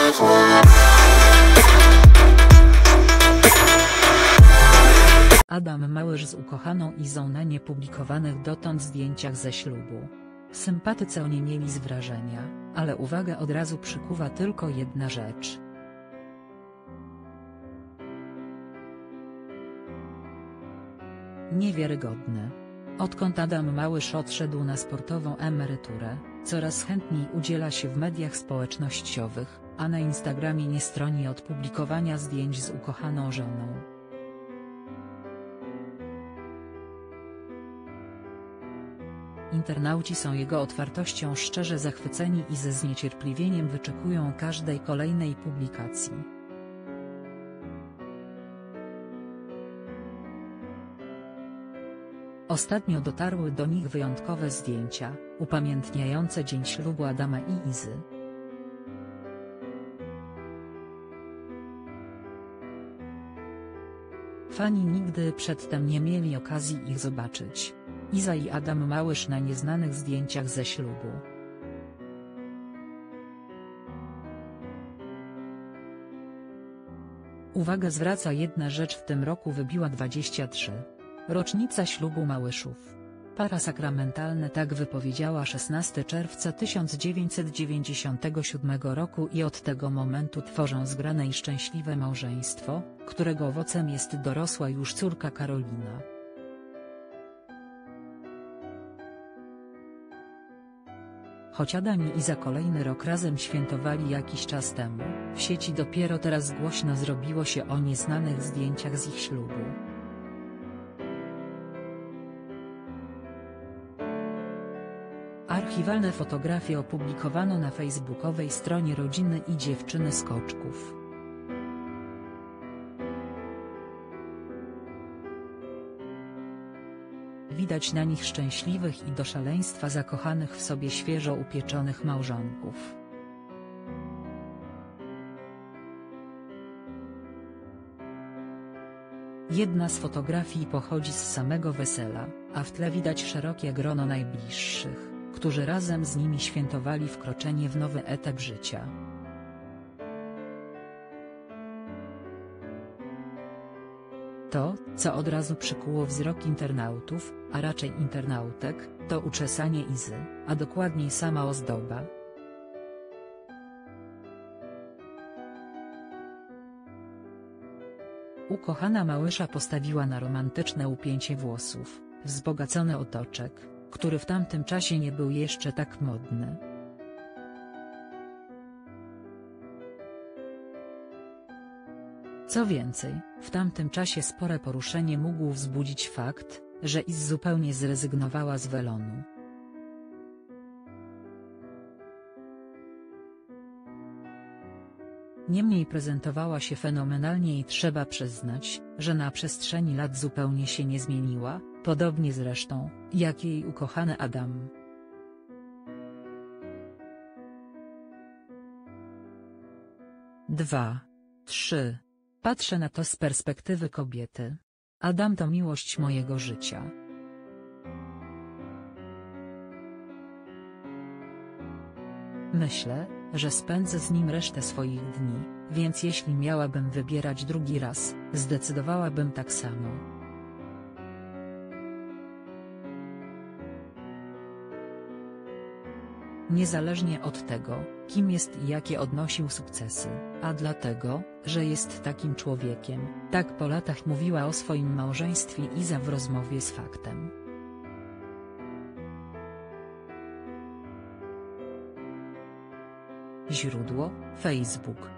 Adam Małysz z ukochaną Izą na niepublikowanych dotąd zdjęciach ze ślubu. Sympatycy oniemieli z wrażenia, ale uwagę od razu przykuwa tylko jedna rzecz. Niewiarygodne. Odkąd Adam Małysz odszedł na sportową emeryturę, coraz chętniej udziela się w mediach społecznościowych, a na Instagramie nie stroni od publikowania zdjęć z ukochaną żoną. Internauci są jego otwartością szczerze zachwyceni i ze zniecierpliwieniem wyczekują każdej kolejnej publikacji. Ostatnio dotarły do nich wyjątkowe zdjęcia, upamiętniające dzień ślubu Adama i Izy. Fani nigdy przedtem nie mieli okazji ich zobaczyć. Iza i Adam Małysz na nieznanych zdjęciach ze ślubu. Uwagę zwraca jedna rzecz: w tym roku wybiła 23. rocznica ślubu Małyszów. Para sakramentalna tak wypowiedziała 16 czerwca 1997 roku i od tego momentu tworzą zgrane i szczęśliwe małżeństwo, którego owocem jest dorosła już córka Karolina. Choć Adam i Iza kolejny rok razem świętowali jakiś czas temu, w sieci dopiero teraz głośno zrobiło się o nieznanych zdjęciach z ich ślubu. Archiwalne fotografie opublikowano na facebookowej stronie rodziny i dziewczyny Skoczków. Widać na nich szczęśliwych i do szaleństwa zakochanych w sobie świeżo upieczonych małżonków. Jedna z fotografii pochodzi z samego wesela, a w tle widać szerokie grono najbliższych, którzy razem z nimi świętowali wkroczenie w nowy etap życia. To, co od razu przykuło wzrok internautów, a raczej internautek, to uczesanie Izy, a dokładniej sama ozdoba. Ukochana Małysza postawiła na romantyczne upięcie włosów, wzbogacony otoczek, który w tamtym czasie nie był jeszcze tak modny. Co więcej, w tamtym czasie spore poruszenie mógł wzbudzić fakt, że Iz zupełnie zrezygnowała z welonu. Niemniej prezentowała się fenomenalnie i trzeba przyznać, że na przestrzeni lat zupełnie się nie zmieniła, podobnie zresztą, jak jej ukochany Adam. Dwa, trzy. Patrzę na to z perspektywy kobiety. Adam to miłość mojego życia. Myślę, że spędzę z nim resztę swoich dni, więc jeśli miałabym wybierać drugi raz, zdecydowałabym tak samo. Niezależnie od tego, kim jest i jakie odnosił sukcesy, a dlatego, że jest takim człowiekiem, tak po latach mówiła o swoim małżeństwie Iza w rozmowie z Faktem. Źródło: Facebook.